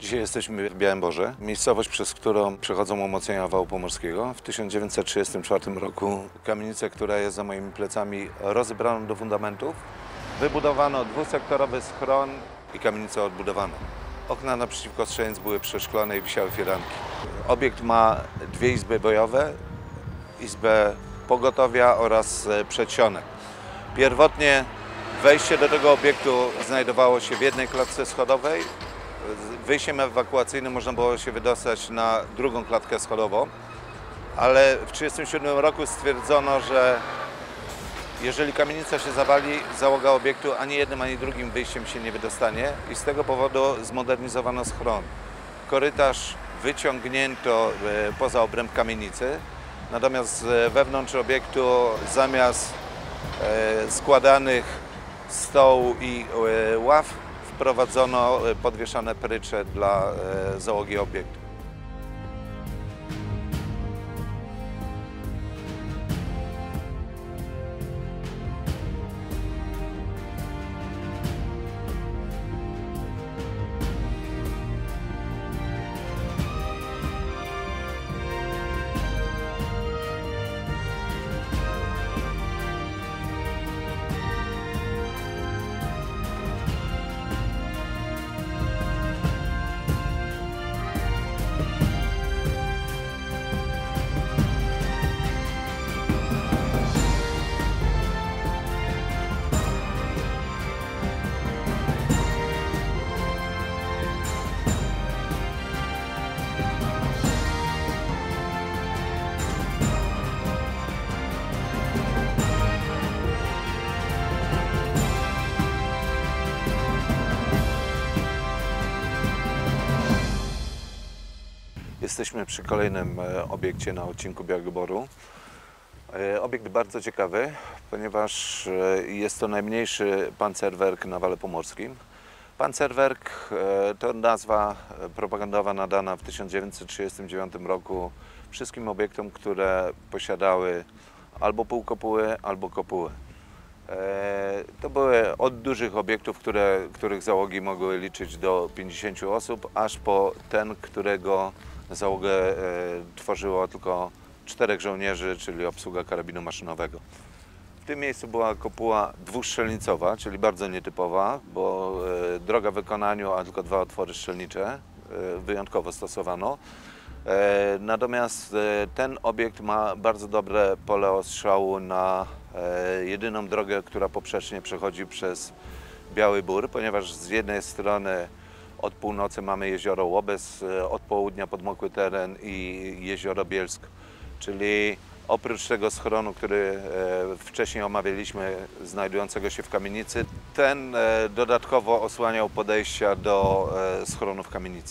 Dzisiaj jesteśmy w Białymborze, miejscowość, przez którą przechodzą umocnienia wału pomorskiego. W 1934 roku kamienicę, która jest za moimi plecami, rozebrano do fundamentów. Wybudowano dwusektorowy schron i kamienicę odbudowano. Okna naprzeciwko strzelnic były przeszklone i wisiały firanki. Obiekt ma dwie izby bojowe, izbę pogotowia oraz przedsionek. Pierwotnie wejście do tego obiektu znajdowało się w jednej klatce schodowej. Wyjściem ewakuacyjnym można było się wydostać na drugą klatkę schodową, ale w 1937 roku stwierdzono, że jeżeli kamienica się zawali, załoga obiektu ani jednym, ani drugim wyjściem się nie wydostanie i z tego powodu zmodernizowano schron. Korytarz wyciągnięto poza obręb kamienicy, natomiast wewnątrz obiektu zamiast składanych stołu i ław wprowadzono podwieszane prycze dla załogi obiektu. Jesteśmy przy kolejnym obiekcie na odcinku Białego Boru. Obiekt bardzo ciekawy, ponieważ jest to najmniejszy pancerwerk na wale pomorskim. Pancerwerk to nazwa propagandowa nadana w 1939 roku wszystkim obiektom, które posiadały albo półkopuły, albo kopuły. To były od dużych obiektów, których załogi mogły liczyć do 50 osób, aż po ten, którego załogę tworzyło tylko 4 żołnierzy, czyli obsługa karabinu maszynowego. W tym miejscu była kopuła dwustrzelnicowa, czyli bardzo nietypowa, bo droga w wykonaniu, a tylko 2 otwory strzelnicze wyjątkowo stosowano. Natomiast ten obiekt ma bardzo dobre pole ostrzału na jedyną drogę, która poprzecznie przechodzi przez Biały Bór, ponieważ z jednej strony od północy mamy jezioro Łobez, od południa podmokły teren i jezioro Bielsk, czyli oprócz tego schronu, który wcześniej omawialiśmy, znajdującego się w kamienicy, ten dodatkowo osłaniał podejścia do schronu w kamienicy.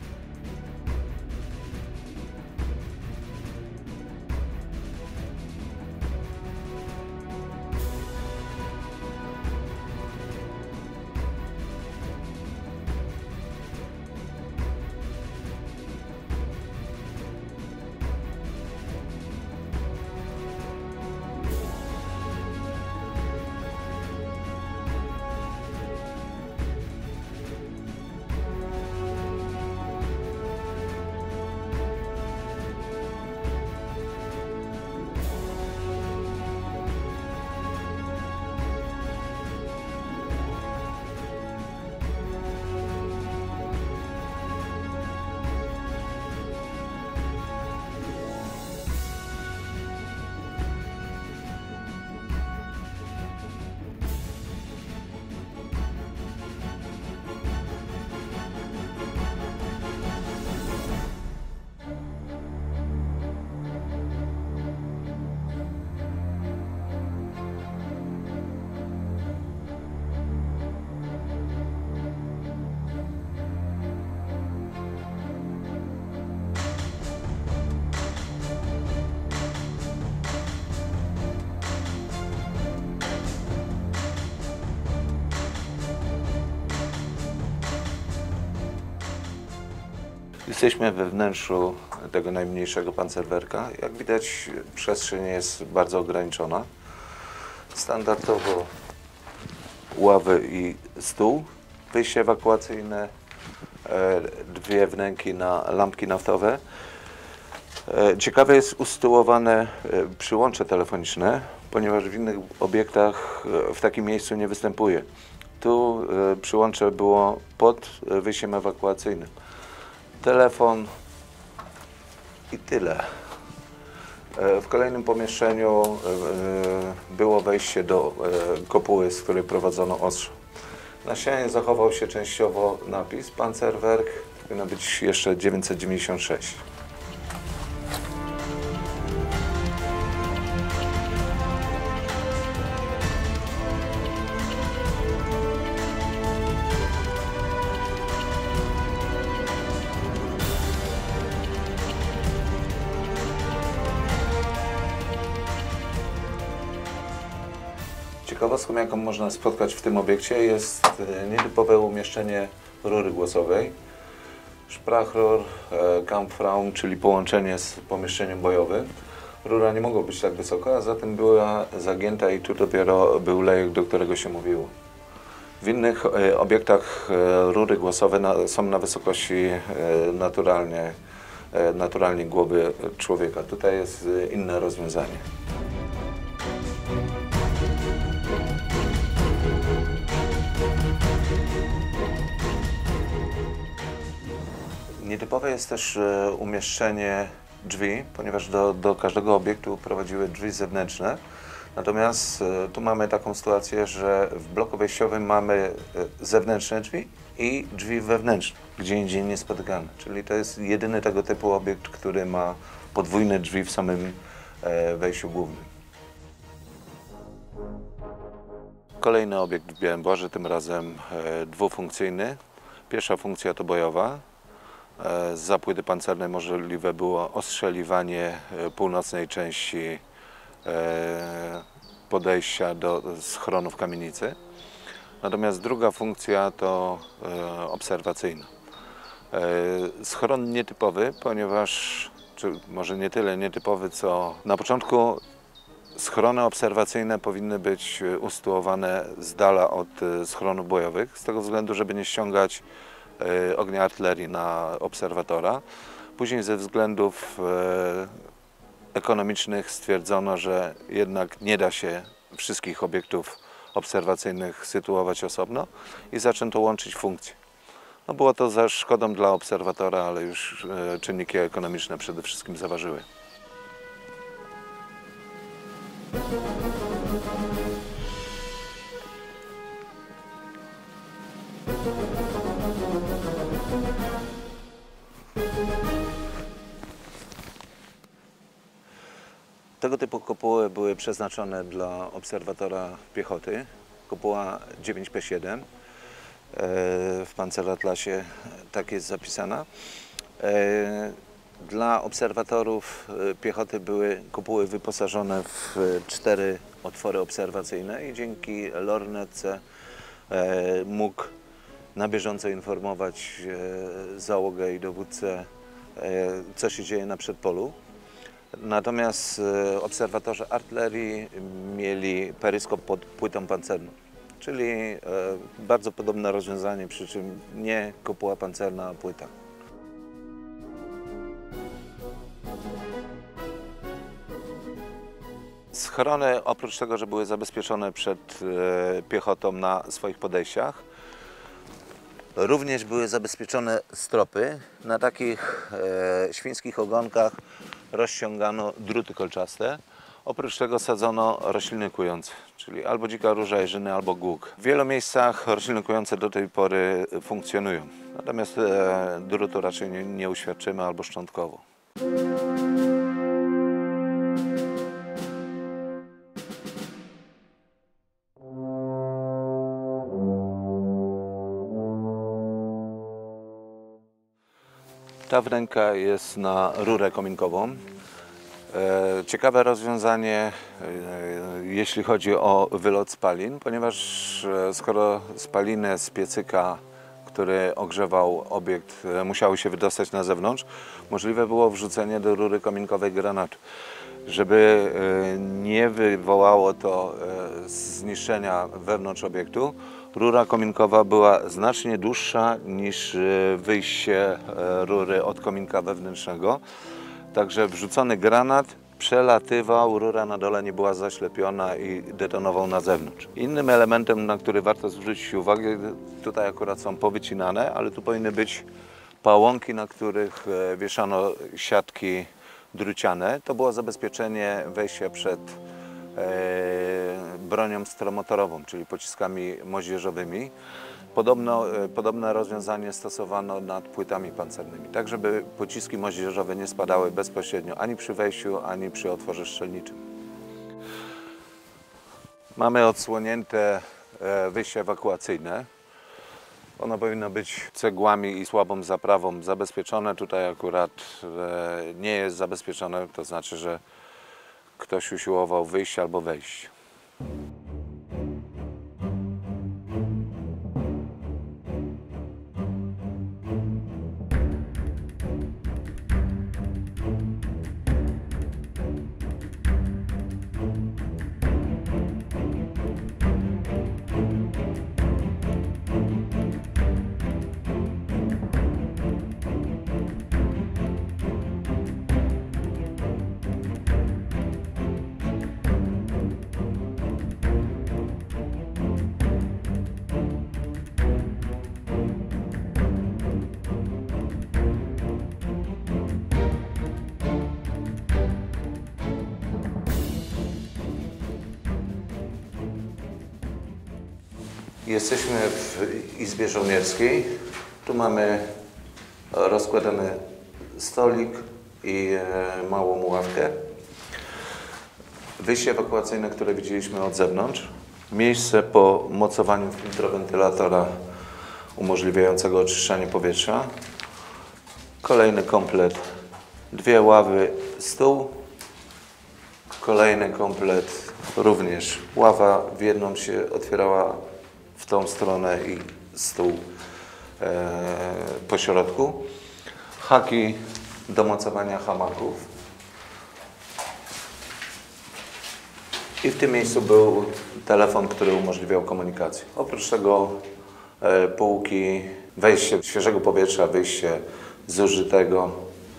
Jesteśmy we wnętrzu tego najmniejszego pancerwerka. Jak widać, przestrzeń jest bardzo ograniczona. Standardowo ławy i stół, wyjście ewakuacyjne, dwie wnęki na lampki naftowe. Ciekawe jest usytuowane przyłącze telefoniczne, ponieważ w innych obiektach w takim miejscu nie występuje. Tu przyłącze było pod wyjściem ewakuacyjnym. Telefon i tyle. W kolejnym pomieszczeniu było wejście do kopuły, z której prowadzono ostrze. Na ścianie zachował się częściowo napis Panzerwerk, powinno być jeszcze 996. Ciekawostką, jaką można spotkać w tym obiekcie, jest nietypowe umieszczenie rury głosowej. Sprachrohr, Kampfraum, czyli połączenie z pomieszczeniem bojowym. Rura nie mogła być tak wysoko, a zatem była zagięta i tu dopiero był lejek, do którego się mówiło. W innych obiektach rury głosowe są na wysokości naturalnie głowy człowieka. Tutaj jest inne rozwiązanie. Nietypowe jest też umieszczenie drzwi, ponieważ do każdego obiektu prowadziły drzwi zewnętrzne. Natomiast tu mamy taką sytuację, że w bloku wejściowym mamy zewnętrzne drzwi i drzwi wewnętrzne, gdzie indziej niespotykane. Czyli to jest jedyny tego typu obiekt, który ma podwójne drzwi w samym wejściu głównym. Kolejny obiekt w Białym Borze, tym razem dwufunkcyjny. Pierwsza funkcja to bojowa. Z zapłyty pancernej możliwe było ostrzeliwanie północnej części podejścia do schronu w kamienicy. Natomiast druga funkcja to obserwacyjna. Schron nietypowy, ponieważ, czy może nie tyle nietypowy, co na początku schrony obserwacyjne powinny być usytuowane z dala od schronów bojowych, z tego względu, żeby nie ściągać ognia artylerii na obserwatora. Później ze względów ekonomicznych stwierdzono, że jednak nie da się wszystkich obiektów obserwacyjnych sytuować osobno i zaczęto łączyć funkcje. No było to za szkodą dla obserwatora, ale już czynniki ekonomiczne przede wszystkim zaważyły. Tego typu kopuły były przeznaczone dla obserwatora piechoty. Kopuła 9P7 w Panzeratlasie tak jest zapisana. Dla obserwatorów piechoty były kopuły wyposażone w 4 otwory obserwacyjne i dzięki lornetce mógł na bieżąco informować załogę i dowódcę, co się dzieje na przedpolu. Natomiast obserwatorzy artylerii mieli peryskop pod płytą pancerną, czyli bardzo podobne rozwiązanie, przy czym nie kopuła pancerna, a płyta. Schrony, oprócz tego, że były zabezpieczone przed piechotą na swoich podejściach, również były zabezpieczone stropy. Na takich świńskich ogonkach rozciągano druty kolczaste. Oprócz tego sadzono rośliny kujące, czyli albo dzika róża jeżyny, albo głuk. W wielu miejscach rośliny kujące do tej pory funkcjonują, natomiast drutu raczej nie uświadczymy albo szczątkowo. Ta wnęka jest na rurę kominkową. Ciekawe rozwiązanie, jeśli chodzi o wylot spalin, ponieważ skoro spaliny z piecyka, który ogrzewał obiekt, musiały się wydostać na zewnątrz, możliwe było wrzucenie do rury kominkowej granatu. Żeby nie wywołało to zniszczenia wewnątrz obiektu, Rura kominkowa była znacznie dłuższa niż wyjście rury od kominka wewnętrznego. Także wrzucony granat przelatywał, rura na dole nie była zaślepiona i detonował na zewnątrz. Innym elementem, na który warto zwrócić uwagę, tutaj akurat są powycinane, ale tu powinny być pałąki, na których wieszano siatki druciane. To było zabezpieczenie wejścia przed bronią stromotorową, czyli pociskami moździerzowymi. Podobne rozwiązanie stosowano nad płytami pancernymi, tak żeby pociski moździerzowe nie spadały bezpośrednio ani przy wejściu, ani przy otworze strzelniczym. Mamy odsłonięte wyjście ewakuacyjne. Ono powinno być cegłami i słabą zaprawą zabezpieczone. Tutaj akurat nie jest zabezpieczone, to znaczy, że ktoś usiłował wyjść albo wejść. Jesteśmy w Izbie Żołnierskiej. Tu mamy rozkładany stolik i małą ławkę. Wyjście ewakuacyjne, które widzieliśmy od zewnątrz. Miejsce po mocowaniu filtrowentylatora umożliwiającego oczyszczanie powietrza. Kolejny komplet, 2 ławy, stół. Kolejny komplet, również ława w jedną się otwierała w tą stronę i stół po środku. Haki do mocowania hamaków. I w tym miejscu był telefon, który umożliwiał komunikację. Oprócz tego półki, wejście świeżego powietrza, wyjście zużytego.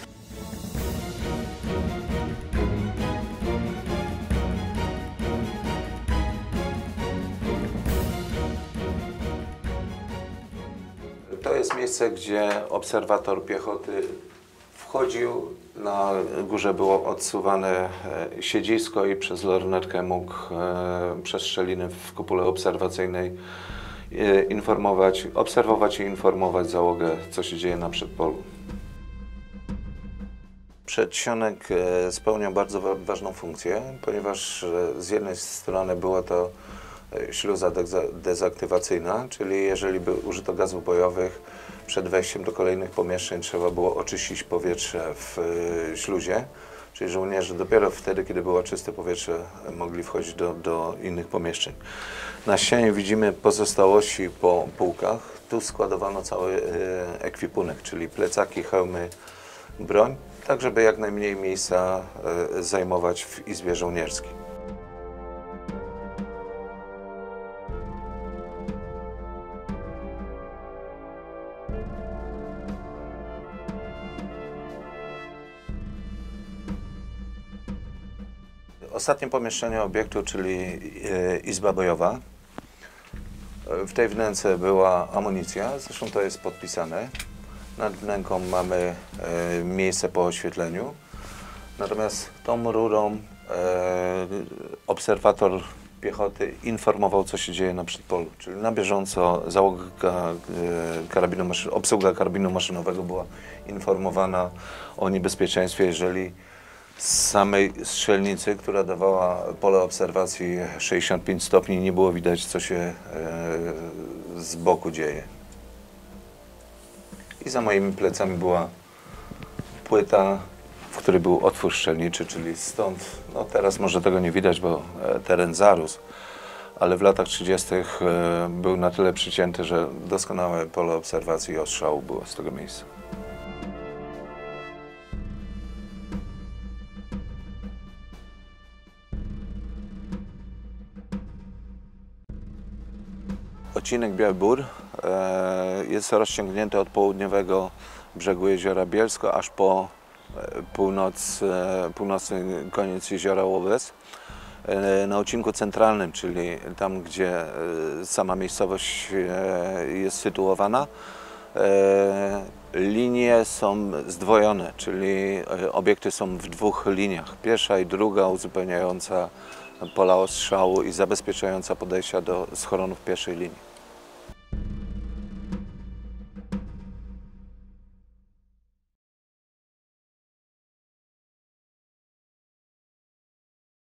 To jest miejsce, gdzie obserwator piechoty wchodził. Na górze było odsuwane siedzisko i przez lornetkę mógł przez szczeliny w kupole obserwacyjnej obserwować i informować załogę, co się dzieje na przedpolu. Przedsionek spełniał bardzo ważną funkcję, ponieważ z jednej strony była to śluza dezaktywacyjna, czyli jeżeli by użyto gazów bojowych, przed wejściem do kolejnych pomieszczeń trzeba było oczyścić powietrze w śluzie, czyli żołnierze dopiero wtedy, kiedy było czyste powietrze, mogli wchodzić do innych pomieszczeń. Na ścianie widzimy pozostałości po półkach. Tu składowano cały ekwipunek, czyli plecaki, hełmy, broń, tak żeby jak najmniej miejsca zajmować w Izbie Żołnierskiej. Ostatnie pomieszczenie obiektu, czyli izba bojowa. W tej wnęce była amunicja, zresztą to jest podpisane. Nad wnęką mamy miejsce po oświetleniu. Natomiast tą rurą obserwator piechoty informował, co się dzieje na przedpolu. Czyli na bieżąco obsługa karabinu maszynowego była informowana o niebezpieczeństwie, jeżeli z samej strzelnicy, która dawała pole obserwacji 65 stopni, nie było widać, co się z boku dzieje. I za moimi plecami była płyta, w której był otwór strzelniczy, czyli stąd, no teraz może tego nie widać, bo teren zarósł, ale w latach 30. był na tyle przycięty, że doskonałe pole obserwacji i ostrzału było z tego miejsca. Odcinek Biały Bór jest rozciągnięty od południowego brzegu jeziora Bielsko aż po północny koniec jeziora Łowes. Na odcinku centralnym, czyli tam, gdzie sama miejscowość jest sytuowana, linie są zdwojone, czyli obiekty są w dwóch liniach. Pierwsza i druga uzupełniająca pola ostrzału i zabezpieczająca podejścia do schronów pierwszej linii.